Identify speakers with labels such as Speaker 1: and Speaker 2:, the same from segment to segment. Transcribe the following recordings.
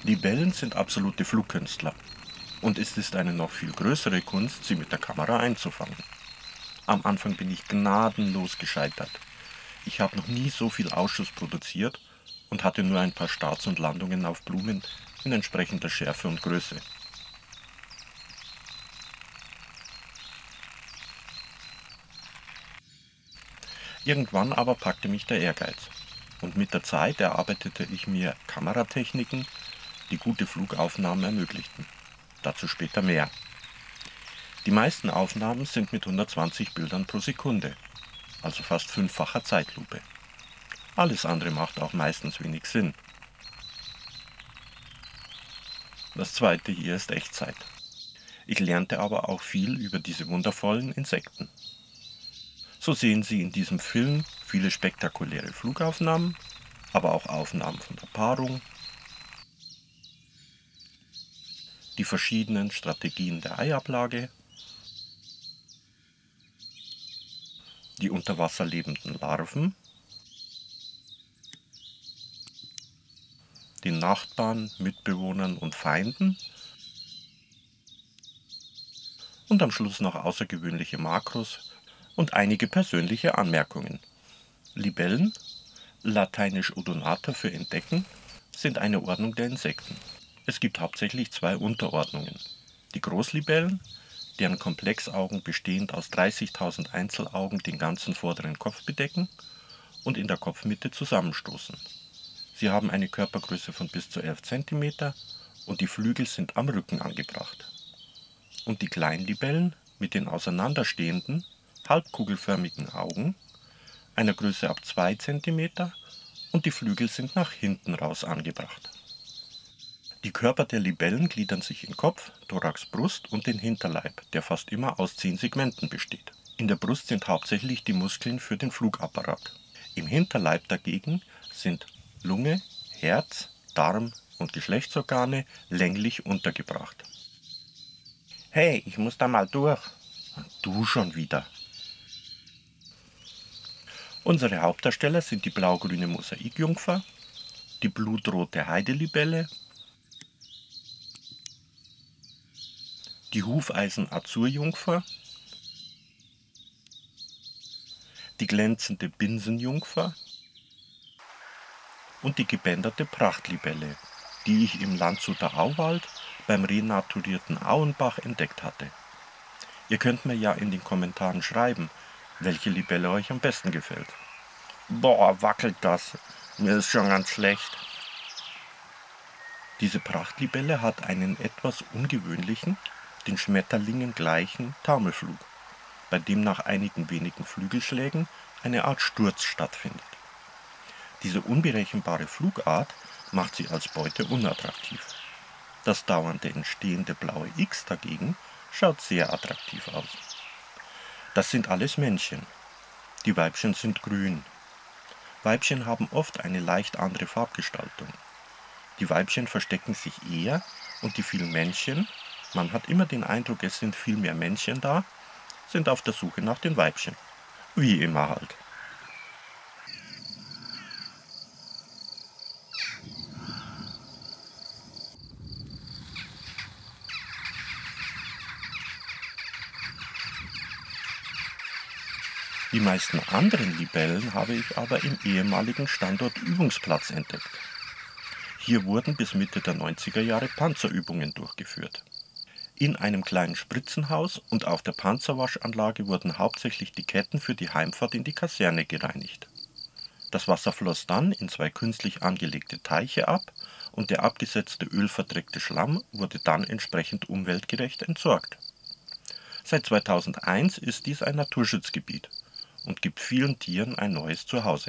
Speaker 1: Libellen sind absolute Flugkünstler und es ist eine noch viel größere Kunst, sie mit der Kamera einzufangen. Am Anfang bin ich gnadenlos gescheitert. Ich habe noch nie so viel Ausschuss produziert und hatte nur ein paar Starts und Landungen auf Blumen in entsprechender Schärfe und Größe. Irgendwann aber packte mich der Ehrgeiz und mit der Zeit erarbeitete ich mir Kameratechniken, die gute Flugaufnahmen ermöglichten. Dazu später mehr. Die meisten Aufnahmen sind mit 120 Bildern pro Sekunde, also fast fünffacher Zeitlupe. Alles andere macht auch meistens wenig Sinn. Das zweite hier ist Echtzeit. Ich lernte aber auch viel über diese wundervollen Insekten. So sehen Sie in diesem Film viele spektakuläre Flugaufnahmen, aber auch Aufnahmen von der Paarung, die verschiedenen Strategien der Eiablage, die unter Wasser lebenden Larven, den Nachbarn, Mitbewohnern und Feinden und am Schluss noch außergewöhnliche Makros und einige persönliche Anmerkungen. Libellen, lateinisch Odonata für entdecken, sind eine Ordnung der Insekten. Es gibt hauptsächlich zwei Unterordnungen. Die Großlibellen, deren Komplexaugen bestehend aus 30.000 Einzelaugen den ganzen vorderen Kopf bedecken und in der Kopfmitte zusammenstoßen. Sie haben eine Körpergröße von bis zu 11 cm und die Flügel sind am Rücken angebracht. Und die Kleinlibellen mit den auseinanderstehenden, halbkugelförmigen Augen, einer Größe ab 2 cm und die Flügel sind nach hinten raus angebracht. Die Körper der Libellen gliedern sich in Kopf, Thorax, Brust und den Hinterleib, der fast immer aus 10 Segmenten besteht. In der Brust sind hauptsächlich die Muskeln für den Flugapparat. Im Hinterleib dagegen sind Lunge, Herz, Darm und Geschlechtsorgane länglich untergebracht. Hey, ich muss da mal durch. Und du schon wieder. Unsere Hauptdarsteller sind die blaugrüne Mosaikjungfer, die blutrote Heidelibelle, die Hufeisen-Azurjungfer, die glänzende Binsenjungfer und die gebänderte Prachtlibelle, die ich im Landshuter Auwald beim renaturierten Auenbach entdeckt hatte. Ihr könnt mir ja in den Kommentaren schreiben, welche Libelle euch am besten gefällt. Boah, wackelt das. Mir ist schon ganz schlecht. Diese Prachtlibelle hat einen etwas ungewöhnlichen, den Schmetterlingen gleichen Taumelflug, bei dem nach einigen wenigen Flügelschlägen eine Art Sturz stattfindet. Diese unberechenbare Flugart macht sie als Beute unattraktiv. Das dauernde entstehende blaue X dagegen schaut sehr attraktiv aus. Das sind alles Männchen. Die Weibchen sind grün. Weibchen haben oft eine leicht andere Farbgestaltung. Die Weibchen verstecken sich eher und die vielen Männchen, man hat immer den Eindruck, es sind viel mehr Männchen da, sind auf der Suche nach den Weibchen. Wie immer halt. Die meisten anderen Libellen habe ich aber im ehemaligen Standort Übungsplatz entdeckt. Hier wurden bis Mitte der 90er Jahre Panzerübungen durchgeführt. In einem kleinen Spritzenhaus und auf der Panzerwaschanlage wurden hauptsächlich die Ketten für die Heimfahrt in die Kaserne gereinigt. Das Wasser floss dann in zwei künstlich angelegte Teiche ab und der abgesetzte ölverdreckte Schlamm wurde dann entsprechend umweltgerecht entsorgt. Seit 2001 ist dies ein Naturschutzgebiet und gibt vielen Tieren ein neues Zuhause.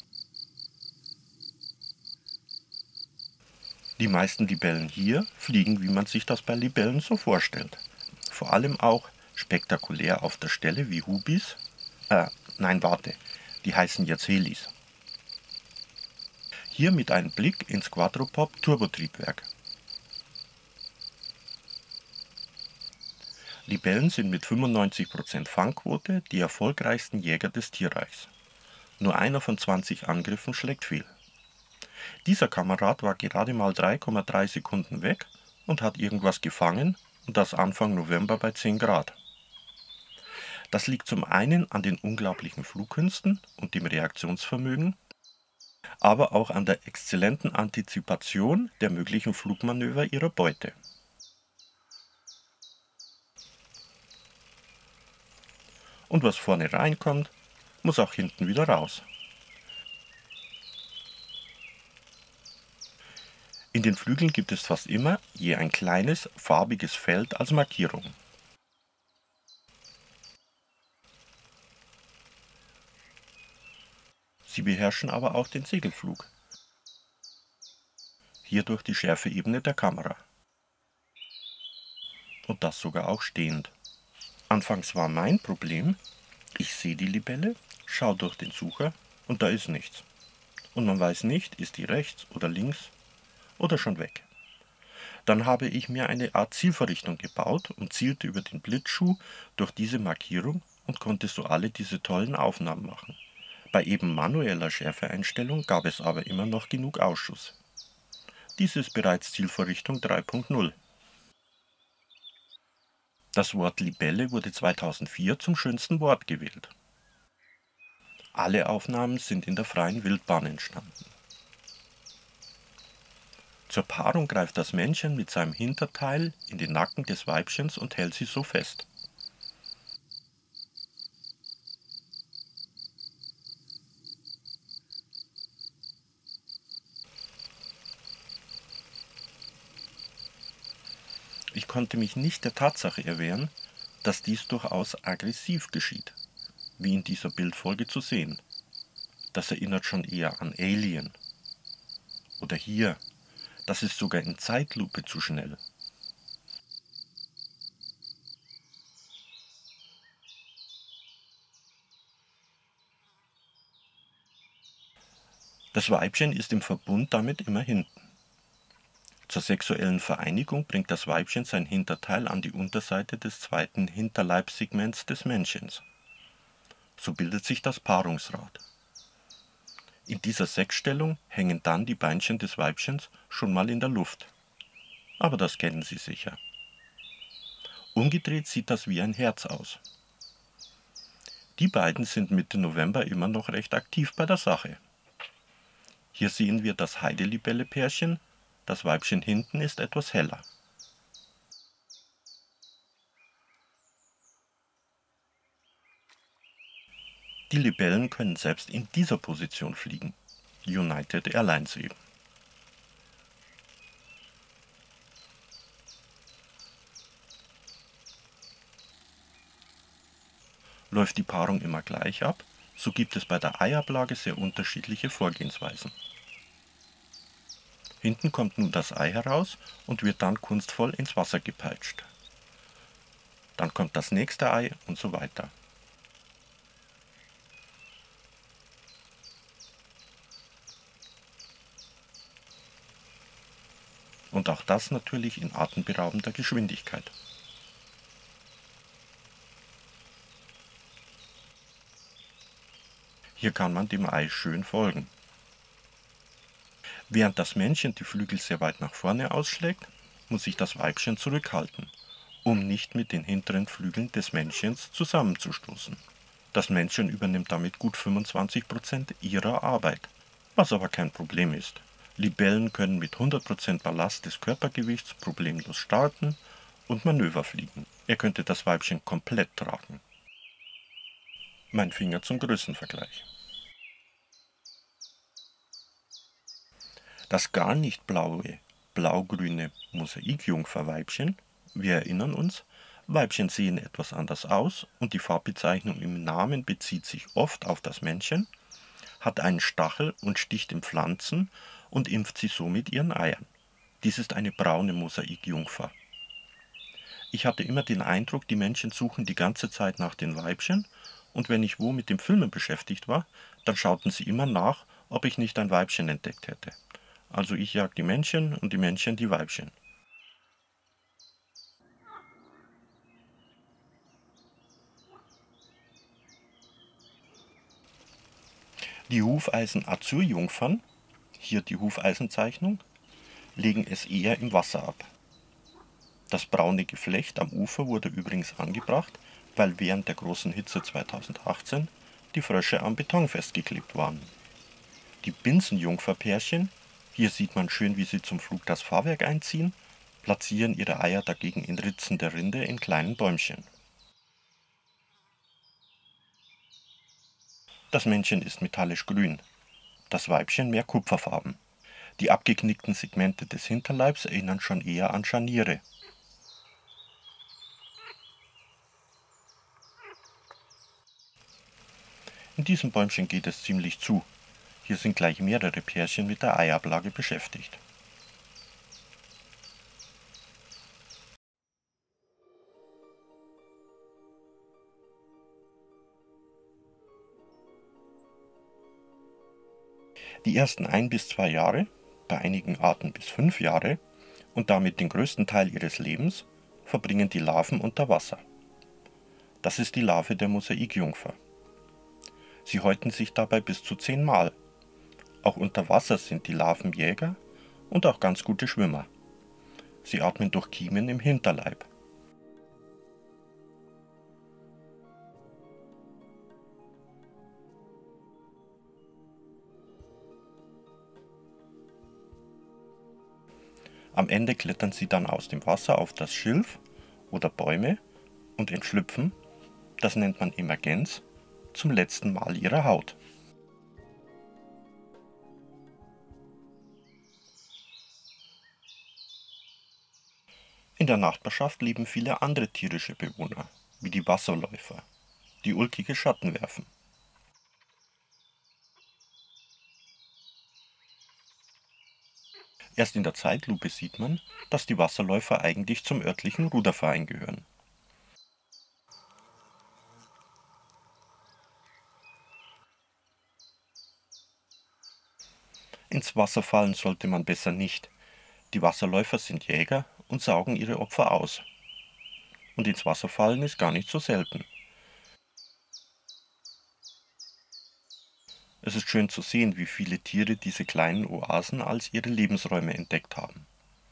Speaker 1: Die meisten Libellen hier fliegen, wie man sich das bei Libellen so vorstellt. Vor allem auch spektakulär auf der Stelle wie Hubis. Die heißen jetzt Helis. Hier mit einem Blick ins Quadrupop Turbotriebwerk. Libellen sind mit 95% Fangquote die erfolgreichsten Jäger des Tierreichs. Nur einer von 20 Angriffen schlägt fehl. Dieser Kamerad war gerade mal 3,3 Sekunden weg und hat irgendwas gefangen, und das Anfang November bei 10 Grad. Das liegt zum einen an den unglaublichen Flugkünsten und dem Reaktionsvermögen, aber auch an der exzellenten Antizipation der möglichen Flugmanöver ihrer Beute. Und was vorne reinkommt, muss auch hinten wieder raus. In den Flügeln gibt es fast immer je ein kleines, farbiges Feld als Markierung. Sie beherrschen aber auch den Segelflug. Hier durch die Schärfeebene der Kamera. Und das sogar auch stehend. Anfangs war mein Problem, ich sehe die Libelle, schaue durch den Sucher und da ist nichts. Und man weiß nicht, ist die rechts oder links oder schon weg. Dann habe ich mir eine Art Zielvorrichtung gebaut und zielte über den Blitzschuh durch diese Markierung und konnte so alle diese tollen Aufnahmen machen. Bei eben manueller Schärfeeinstellung gab es aber immer noch genug Ausschuss. Dies ist bereits Zielvorrichtung 3.0. Das Wort Libelle wurde 2004 zum schönsten Wort gewählt. Alle Aufnahmen sind in der freien Wildbahn entstanden. Zur Paarung greift das Männchen mit seinem Hinterteil in den Nacken des Weibchens und hält sie so fest. Ich konnte mich nicht der Tatsache erwehren, dass dies durchaus aggressiv geschieht, wie in dieser Bildfolge zu sehen. Das erinnert schon eher an Alien. Oder hier, das ist sogar in Zeitlupe zu schnell. Das Weibchen ist im Verbund damit immer hinten. Zur sexuellen Vereinigung bringt das Weibchen sein Hinterteil an die Unterseite des zweiten Hinterleibssegments des Männchens. So bildet sich das Paarungsrad. In dieser Sexstellung hängen dann die Beinchen des Weibchens schon mal in der Luft. Aber das kennen Sie sicher. Umgedreht sieht das wie ein Herz aus. Die beiden sind Mitte November immer noch recht aktiv bei der Sache. Hier sehen wir das Heidelibelle-Pärchen, das Weibchen hinten ist etwas heller. Die Libellen können selbst in dieser Position fliegen. United Airlines eben. Läuft die Paarung immer gleich ab, so gibt es bei der Eiablage sehr unterschiedliche Vorgehensweisen. Hinten kommt nun das Ei heraus und wird dann kunstvoll ins Wasser gepeitscht. Dann kommt das nächste Ei und so weiter. Und auch das natürlich in atemberaubender Geschwindigkeit. Hier kann man dem Ei schön folgen. Während das Männchen die Flügel sehr weit nach vorne ausschlägt, muss sich das Weibchen zurückhalten, um nicht mit den hinteren Flügeln des Männchens zusammenzustoßen. Das Männchen übernimmt damit gut 25% ihrer Arbeit, was aber kein Problem ist. Libellen können mit 100% Ballast des Körpergewichts problemlos starten und Manöver fliegen. Er könnte das Weibchen komplett tragen. Mein Finger zum Größenvergleich. Das gar nicht blaue, blaugrüne Mosaikjungferweibchen, wir erinnern uns, Weibchen sehen etwas anders aus und die Farbbezeichnung im Namen bezieht sich oft auf das Männchen, hat einen Stachel und sticht in Pflanzen und impft sie so mit ihren Eiern. Dies ist eine braune Mosaikjungfer. Ich hatte immer den Eindruck, die Männchen suchen die ganze Zeit nach den Weibchen, und wenn ich wo mit dem Filmen beschäftigt war, dann schauten sie immer nach, ob ich nicht ein Weibchen entdeckt hätte. Also ich jag die Männchen und die Männchen die Weibchen. Die Hufeisen-Azurjungfern, hier die Hufeisenzeichnung, legen es eher im Wasser ab. Das braune Geflecht am Ufer wurde übrigens angebracht, weil während der großen Hitze 2018 die Frösche am Beton festgeklebt waren. Die Binsenjungferpärchen, hier sieht man schön, wie sie zum Flug das Fahrwerk einziehen, platzieren ihre Eier dagegen in Ritzen der Rinde in kleinen Bäumchen. Das Männchen ist metallisch grün, das Weibchen mehr kupferfarben. Die abgeknickten Segmente des Hinterleibs erinnern schon eher an Scharniere. In diesem Bäumchen geht es ziemlich zu. Hier sind gleich mehrere Pärchen mit der Eiablage beschäftigt. Die ersten 1 bis 2 Jahre, bei einigen Arten bis 5 Jahre und damit den größten Teil ihres Lebens, verbringen die Larven unter Wasser. Das ist die Larve der Mosaikjungfer. Sie häuten sich dabei bis zu 10 Mal. Auch unter Wasser sind die Larven Jäger und auch ganz gute Schwimmer. Sie atmen durch Kiemen im Hinterleib. Am Ende klettern sie dann aus dem Wasser auf das Schilf oder Bäume und entschlüpfen, das nennt man Emergenz, zum letzten Mal ihrer Haut. In der Nachbarschaft leben viele andere tierische Bewohner, wie die Wasserläufer, die ulkige Schatten werfen. Erst in der Zeitlupe sieht man, dass die Wasserläufer eigentlich zum örtlichen Ruderverein gehören. Ins Wasser fallen sollte man besser nicht. Die Wasserläufer sind Jäger und saugen ihre Opfer aus. Und ins Wasser fallen ist gar nicht so selten. Es ist schön zu sehen, wie viele Tiere diese kleinen Oasen als ihre Lebensräume entdeckt haben.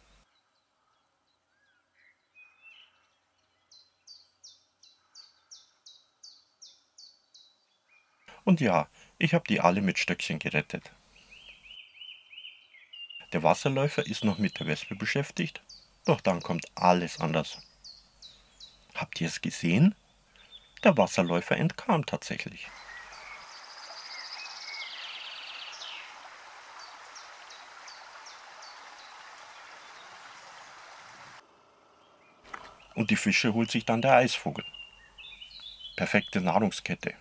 Speaker 1: Und ja, ich habe die alle mit Stöckchen gerettet. Der Wasserläufer ist noch mit der Wespe beschäftigt, doch dann kommt alles anders. Habt ihr es gesehen? Der Wasserläufer entkam tatsächlich. Und die Fische holt sich dann der Eisvogel. Perfekte Nahrungskette.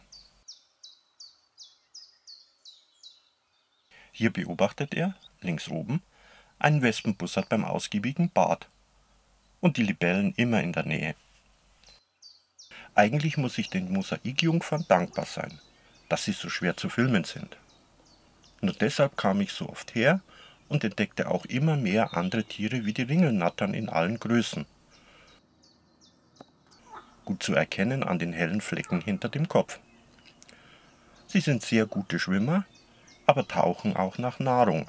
Speaker 1: Hier beobachtet er, links oben, einen Wespenbussard beim ausgiebigen Bad. Und die Libellen immer in der Nähe. Eigentlich muss ich den Mosaikjungfern dankbar sein, dass sie so schwer zu filmen sind. Nur deshalb kam ich so oft her und entdeckte auch immer mehr andere Tiere wie die Ringelnattern in allen Größen. Gut zu erkennen an den hellen Flecken hinter dem Kopf. Sie sind sehr gute Schwimmer, aber tauchen auch nach Nahrung.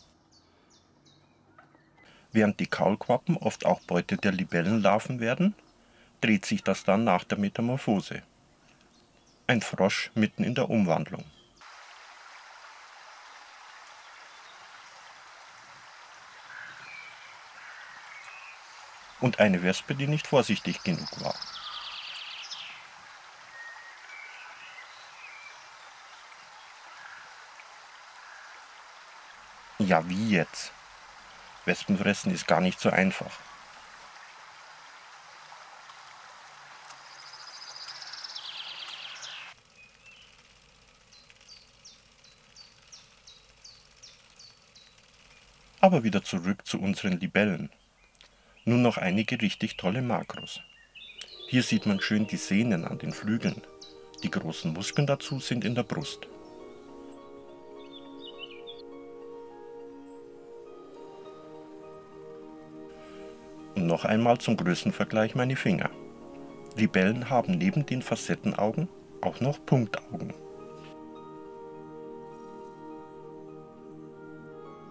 Speaker 1: Während die Kaulquappen oft auch Beute der Libellenlarven werden, dreht sich das dann nach der Metamorphose. Ein Frosch mitten in der Umwandlung. Und eine Wespe, die nicht vorsichtig genug war. Ja, wie jetzt? Wespenfressen ist gar nicht so einfach. Aber wieder zurück zu unseren Libellen. Nun noch einige richtig tolle Makros. Hier sieht man schön die Sehnen an den Flügeln. Die großen Muskeln dazu sind in der Brust. Und noch einmal zum Größenvergleich meine Finger. Libellen haben neben den Facettenaugen auch noch Punktaugen.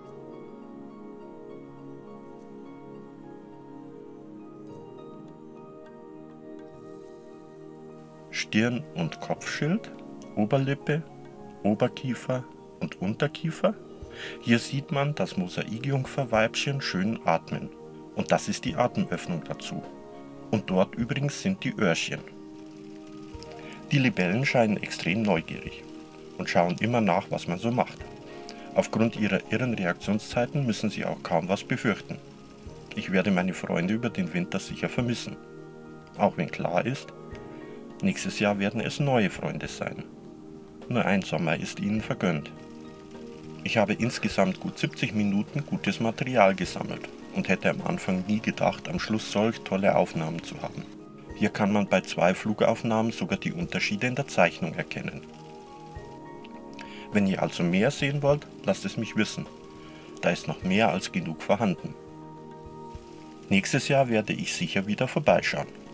Speaker 1: Stirn- und Kopfschild, Oberlippe, Oberkiefer und Unterkiefer. Hier sieht man das Mosaikjungferweibchen schön atmen. Und das ist die Atemöffnung dazu. Und dort übrigens sind die Öhrchen. Die Libellen scheinen extrem neugierig und schauen immer nach, was man so macht. Aufgrund ihrer irren Reaktionszeiten müssen sie auch kaum was befürchten. Ich werde meine Freunde über den Winter sicher vermissen. Auch wenn klar ist, nächstes Jahr werden es neue Freunde sein. Nur ein Sommer ist ihnen vergönnt. Ich habe insgesamt gut 70 Minuten gutes Material gesammelt und hätte am Anfang nie gedacht, am Schluss solch tolle Aufnahmen zu haben. Hier kann man bei 2 Flugaufnahmen sogar die Unterschiede in der Zeichnung erkennen. Wenn ihr also mehr sehen wollt, lasst es mich wissen. Da ist noch mehr als genug vorhanden. Nächstes Jahr werde ich sicher wieder vorbeischauen.